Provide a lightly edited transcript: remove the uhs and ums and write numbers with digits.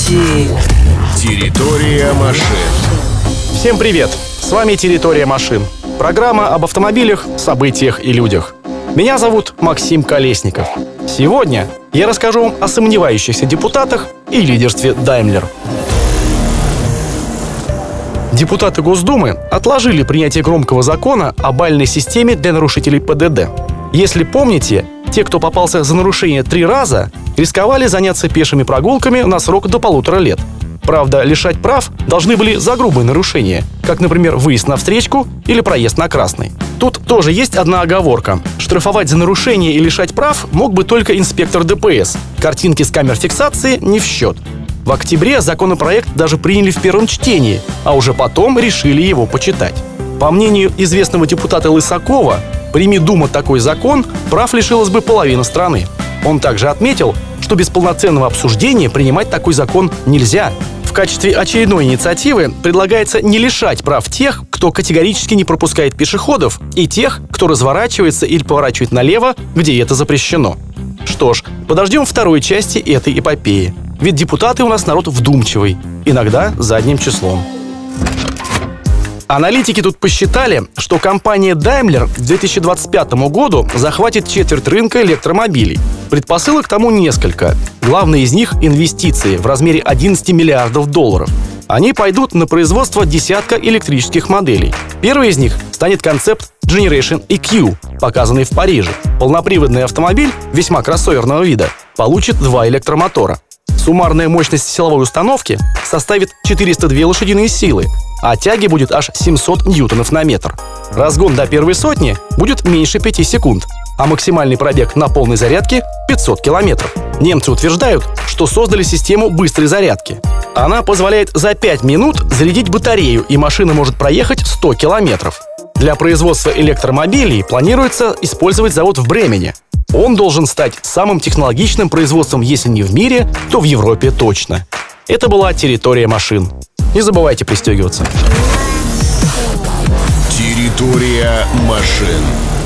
Территория машин. Всем привет! С вами «Территория машин». Программа об автомобилях, событиях и людях. Меня зовут Максим Колесников. Сегодня я расскажу вам о сомневающихся депутатах и лидерстве Daimler. Депутаты Госдумы отложили принятие громкого закона о бальной системе для нарушителей ПДД. Если помните, те, кто попался за нарушение 3 раза, рисковали заняться пешими прогулками на срок до 1,5 лет. Правда, лишать прав должны были за грубые нарушения, как, например, выезд на встречку или проезд на красный. Тут тоже есть одна оговорка. Штрафовать за нарушение и лишать прав мог бы только инспектор ДПС. Картинки с камер фиксации не в счет. В октябре законопроект даже приняли в первом чтении, а уже потом решили его почитать. По мнению известного депутата Лысакова, прими Дума такой закон, прав лишилась бы половина страны. Он также отметил, что без полноценного обсуждения принимать такой закон нельзя. В качестве очередной инициативы предлагается не лишать прав тех, кто категорически не пропускает пешеходов, и тех, кто разворачивается или поворачивает налево, где это запрещено. Что ж, подождем второй части этой эпопеи. Ведь депутаты у нас народ вдумчивый, иногда задним числом. Аналитики тут посчитали, что компания Daimler к 2025 году захватит четверть рынка электромобилей. Предпосылок к тому несколько. Главное из них – инвестиции в размере 11 миллиардов долларов. Они пойдут на производство десятка электрических моделей. Первый из них станет концепт Generation EQ, показанный в Париже. Полноприводный автомобиль весьма кроссоверного вида получит 2 электромотора. Суммарная мощность силовой установки составит 402 лошадиные силы, а тяги будет аж 700 ньютонов на метр. Разгон до первой сотни будет меньше 5 секунд, а максимальный пробег на полной зарядке – 500 километров. Немцы утверждают, что создали систему быстрой зарядки. Она позволяет за 5 минут зарядить батарею, и машина может проехать 100 километров. Для производства электромобилей планируется использовать завод в Бремене. Он должен стать самым технологичным производством, если не в мире, то в Европе точно. Это была «Территория машин». Не забывайте пристегиваться. Территория машин.